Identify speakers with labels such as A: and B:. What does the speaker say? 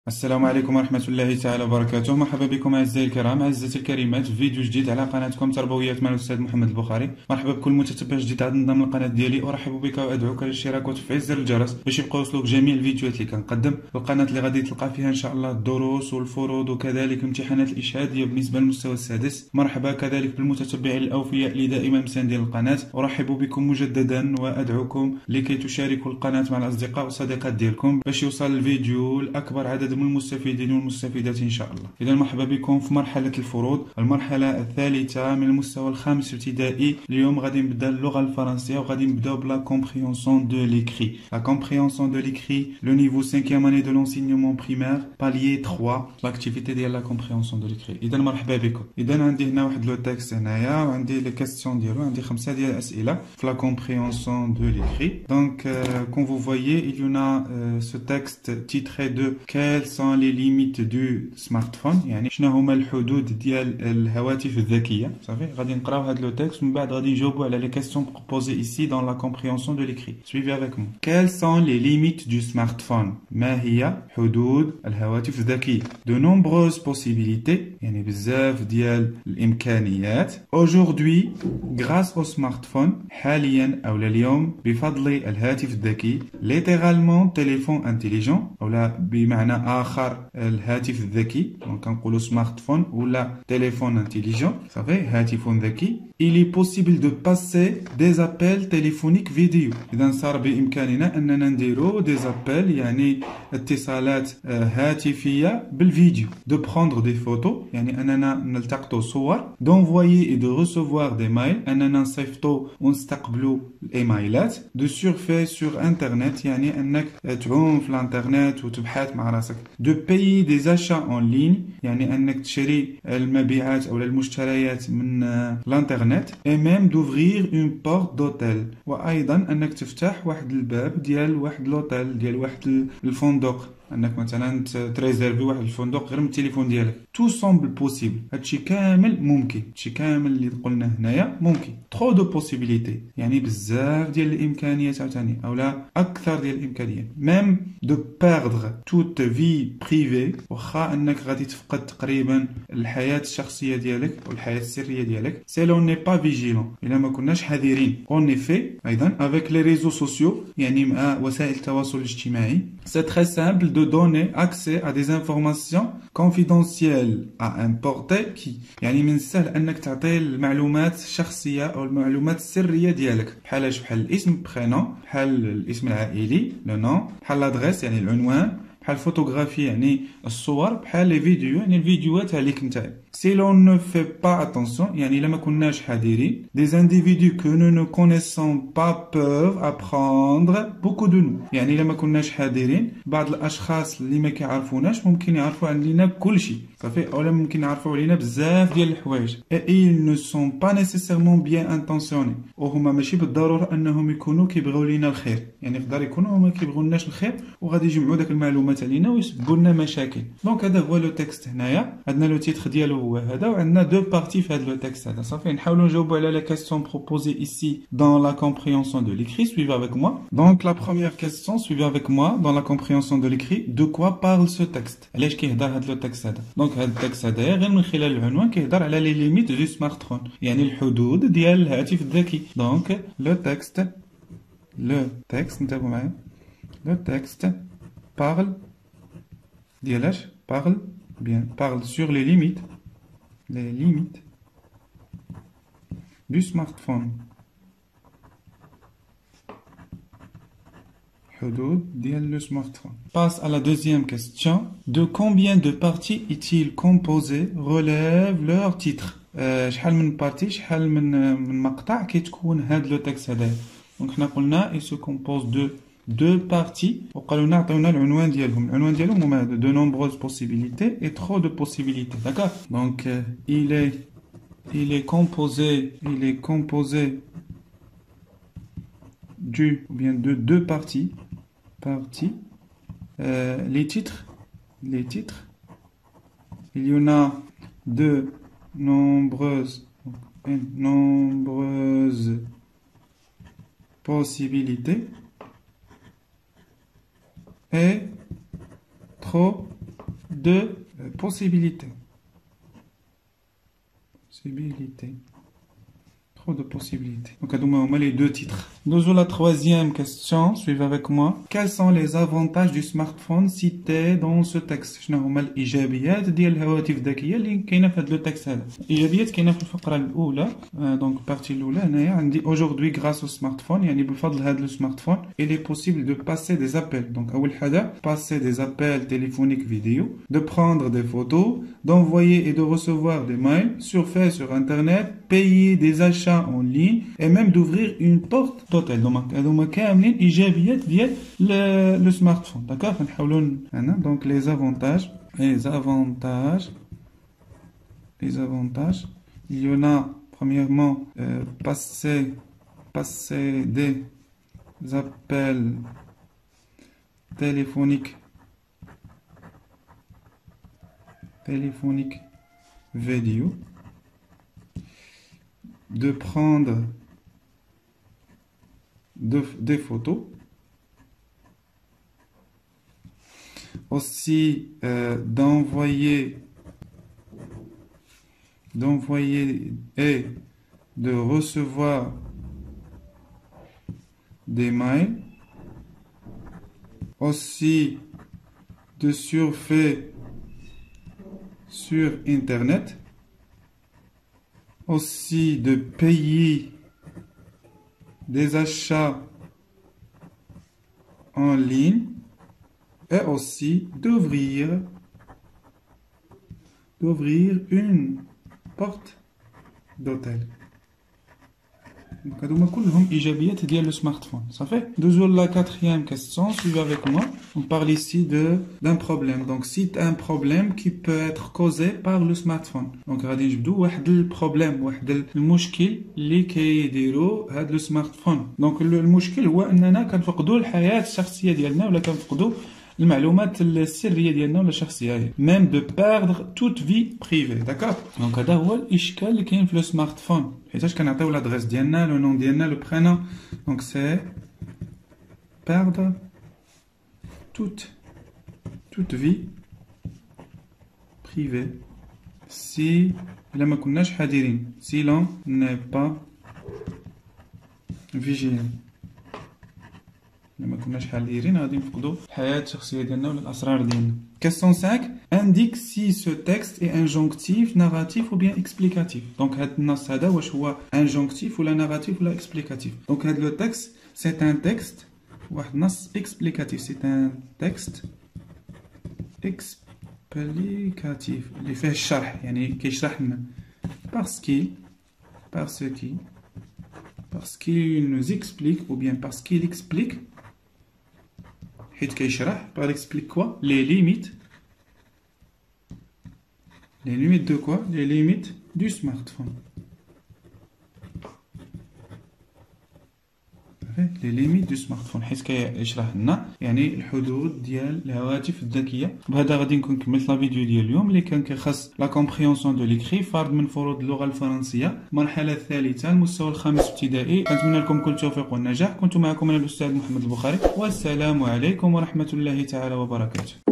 A: السلام عليكم ورحمة الله تعالى وبركاته. مرحبا بكم أعزائي الكرام أعزائي الكريمات في فيديو جديد على قناتكم تربويات مع الأستاذ محمد البخاري. مرحبا بكل متتبع جديد عاد ضمن القناة ديالي. أرحب بك وأدعوك للاشتراك وتفعيل زر الجرس باش يبقى يوصلوك جميع الفيديوهات اللي كنقدم. القناة اللي غادي تلقى فيها إن شاء الله الدروس والفروض وكذلك الامتحانات الإشهادية بالنسبة للمستوى السادس. مرحبا كذلك بالمتتبعين الأوفياء اللي دائما مساندين القناة. أرحب بكم مجددا وأدعوكم لكي تشاركوا القناة مع الأصدقاء والصديقات ديالكم باش يوصل الفيديو لأكبر عدد من المستفيدين والمستفيدات إن شاء الله. إذا مرحبا بكم في مرحلة الفروض، المرحلة الثالثة من المستوى الخامس ابتدائي. اليوم غادي نبدا اللغة الفرنسية وغادي نبداو بلا كومبريهنسيون دو ليكري. لا كومبريهنسيون دو ليكري لو نيفو 5e année de l'enseignement primaire palier 3 l'activité ديال لا كومبريهنسيون دو ليكري. إذا مرحبا بكم. إذا عندي هنا واحد لو تكست هنايا وعندي لي كيستيون ديالو، عندي 5 ديال الأسئلة في لا كومبريهنسيون دو ليكري. Donc comme vous voyez, il y en a ce texte titré de quelles sont les limites du smartphone، يعني شنو هما الحدود ديال الهواتف الذكيه. صافي غادي نقراو هاد لو تكست ومن بعد غادي نجاوبوا على لي كيسيون proposées ici dans la compréhension de l'écrit. Suivez avec moi. Quelles sont les limites du smartphone؟ ما هي حدود الهواتف الذكيه؟ De nombreuses possibilités، يعني بزاف ديال الامكانيات. Aujourd'hui grâce au smartphone، حاليا او اليوم بفضل الهاتف الذكي. Littéralement téléphone intelligent، او لا بمعنى اخر الهاتف الذكي، دونك كنقولوا سمارت فون ولا تليفون انتيليجون. صافي هاتف ذكي. il est possible de passer des appels téléphoniques vidéo، اذا صار بامكاننا اننا نديروا des appels يعني اتصالات هاتفيه بالفيديو. de prendre des photos، يعني اننا نلتقطوا صور. d'envoyer et de recevoir des mails، اننا نصيفطوا ونستقبلوا الايميلات. de surfer sur internet، يعني انك تعوم في الانترنت وتبحث مع راسك. de payer des achats en ligne، يعني انك تشري المبيعات او المشتريات من الانترنت. et même d'ouvrir une porte d'hôtel، وايضا انك تفتح واحد الباب ديال واحد لوتيل، ديال واحد الفندق، انك مثلا تريزيرفي واحد الفندق غير من التليفون ديالك. تو سومبل بوسيبل، هادشي كامل ممكن، هادشي كامل اللي قلنا هنايا ممكن. ترو دو بوسيبيليتي، يعني بزاف ديال الامكانيات عاوتاني اولا اكثر ديال الامكانيات. ميم دو بيردر توت في بريفي، واخا انك غادي تفقد تقريبا الحياه الشخصيه ديالك والحياه السريه ديالك. سي لون ني با فيجيلون، الا ما كناش حذرين. اون ايفي ايضا افيك لي ريزو سوسيو، يعني مع وسائل التواصل الاجتماعي. سي تري سامبل de donner accès à des informations confidentielles à importer qui، يعني من السهل انك تعطي المعلومات الشخصيه او المعلومات السريه ديالك. بحال الاسم برينون، بحال الاسم العائلي لو نون، بحال لادريس يعني العنوان، بحال الفوتوغرافي يعني الصور، بحال لي فيديو يعني الفيديوهات عليك نتايا. Si l'on ne fait pas attention، يعني لما كناش حذرين. des individus que nous ne connaissons pas peuvent apprendre beaucoup de nous، يعني لما كناش حذرين بعض الاشخاص اللي ما كيعرفوناش ممكن يعرفوا علينا كل شيء. صافي اولا ممكن يعرفوا علينا بزاف ديال الحوايج. et ils ne sont pas nécessairement bien intentionnés، وهما ماشي بالضروره انهم يكونوا كيبغيو لينا الخير، يعني يقدر يكونوا هما كيبغيو الخير وغادي يجمعوا داك المعلومات علينا ويسببوا لنا مشاكل. دونك هذا هو لو تكست هنايا، عندنا لو تيتر ديالو هو هذا، وعندنا دو بارتي في هذا لو تكست هذا. صافي نحاولوا نجاوبوا على لي كيسيون بروبوزي ici dans la compréhension de l'écrit. Suivez avec moi. Donc la première question, suivez avec moi dans la compréhension de l'écrit. De quoi parle ce texte؟ علاش كيهضر هذا لو تكست هذا؟ دونك هذا التكست هذا غير من خلال العنوان كيهضر على لي ليميت دو سمارتفون، يعني الحدود ديال الهاتف الذكي. دونك لو تكست انتبهوا معايا. لو تكست parle ديالاش parle bien parle sur les limites du smartphone. حدود ديال le smartphone. Passe à la deuxième question. De combien de parties est-il composé? Relève leur titre. شحال من بارتي، شحال من مقطع كيتكون هاد لو تكست هذا. دونك حنا قلنا il se compose de deux parties، وقالوا لنا عطيونا العنوان ديالهم. العنوان ديالهم هما هذا: de nombreuses possibilités et trop de possibilités. D'accord. Donc il est composé du ou bien de deux parties. Les titres, il y en a de nombreuses possibilités et trop de possibilités. Trop de possibilités. Donc, on a les deux titres. Nous avons la troisième question. Suivez avec moi. Quels sont les avantages du smartphone cités dans ce texte? شنو هما الإيجابيات ديال الهواتف الذكية اللي كاينة في هذا لو تكست هذا؟ الإيجابيات كاينة في الفقرة الأولى. دونك البارتي الأولى هنايا عندي aujourd'hui grâce au smartphone يعني بفضل هذا السمارتفون il est possible de passer des appels. Donc أول حاجة passer des appels téléphoniques vidéo, de prendre des photos, d'envoyer et de recevoir des mails, surfer sur internet, payer des achats en ligne et même d'ouvrir une porte d'hôtel. Donc هذوما كاملين إيجابيات ديال le smartphone. D'accord. نحاولوا هنا donc les avantages il y en a premièrement passer des appels téléphoniques vidéo, de prendre des photos, aussi d'envoyer et de recevoir des mails, aussi de surfer sur internet, aussi de payer des achats en ligne et aussi d'ouvrir une porte d'hôtel. Donc, هذوما كلهم إيجابيات ديال le smartphone. Ça fait. Nous la quatrième question. Suivez avec moi. On parle ici d'un problème. Donc, cite un problème qui peut être causé par le smartphone. Donc, غادي نجبدو واحد البروبليم واحد المشكل اللي كيديرو هاد le smartphone. Donc, المشكل هو أننا كنفقدو الحياة الشخصية ديالنا ولا كنفقدو المعلومات السرية ديالنا ولا الشخصية. Même de perdre toute vie privée. D'accord. Donc, هذا هو الإشكال اللي كاين في le smartphone. حيتاش كنعطيو l'adresse ديالنا le nom ديالنا le prénom. Donc, c'est perdre toute vie privée si ما كناش حذرين. Si l'on n'est pas vigilant. لما كناش حذرين غادي نفقدوا الحياة الشخصية ديالنا ولا الأسرار ديالنا. Question 5. Indique si ce texte est injonctif, narratif ou bien explicatif. Donc هاد النص هذا واش هو injonctif ولا narratif ولا explicatif. Donc هاد le texte c'est un texte واحد نص explicatif. C'est un texte explicatif اللي فيه الشرح يعني كيشرح لنا parce qu'il nous explique ou bien parce qu'il explique. حيت كيشرح par explique quoi? Les limites de quoi? Les limites du smartphone. les limites du smartphone حيت كيشرح لنا يعني الحدود ديال الهواتف الذكيه. بهذا غادي نكون كملت لا فيديو ديال اليوم اللي كان كيخص لا كومبريونسيون دو ليكري فرض من فروض اللغه الفرنسيه المرحله الثالثه المستوى الخامس ابتدائي. كنتمنى لكم كل التوفيق والنجاح. كنت معكم انا الاستاذ محمد البخاري والسلام عليكم ورحمه الله تعالى وبركاته.